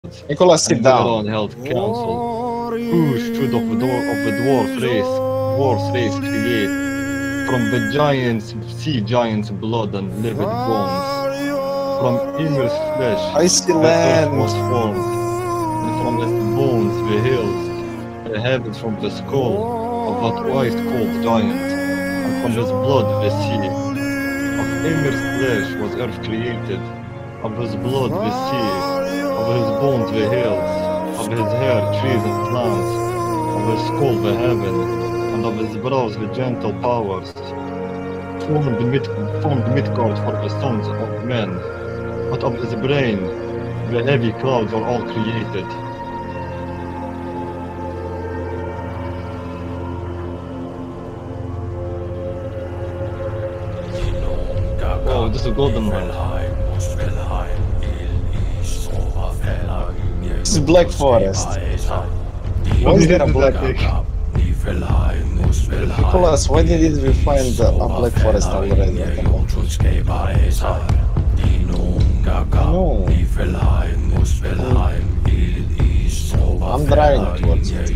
Nicholas, sit and down. Euron held council. Who should of the dwarf race create from the sea giants' blood and livid bones? From Ymir's flesh, I see the earth was land. formed, and from its bones the hills, the heavens from the skull of that twice-called giant, and from his blood the sea. Of Ymir's flesh was earth created, of his blood the sea, of his bones the hills, of his hair trees and plants, of his skull the heaven, and of his brows the gentle powers. Formed Midgard for the sons of men, but of his brain the heavy clouds are all created. Oh, this is a golden one. This is Black Forest. Why is there a black? Nicholas, why did we find a Black Forest already? No. I'm driving towards it.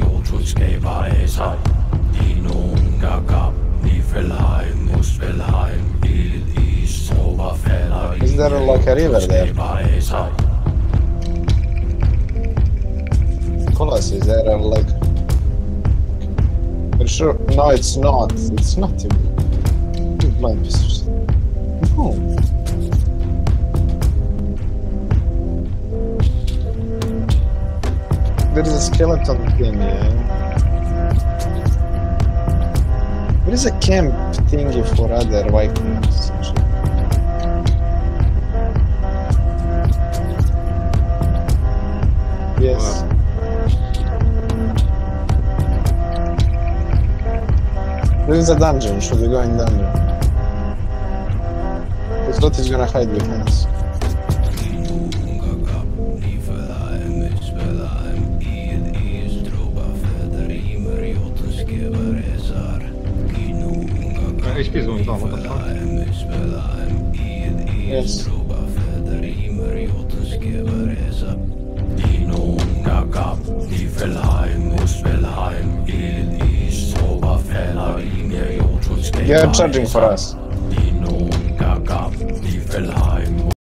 Is there like a river there? Nicholas, is there like... You're sure? No, it's not. It's not. You blind piece of... No. There is a skeleton thing, yeah. There is a camp thingy for other Vikings. Yes. Wow. There is a dungeon. Should we go in dungeon? This lot is gonna hide behind us. HP is going down, what the fuck? Yes. They are charging for us.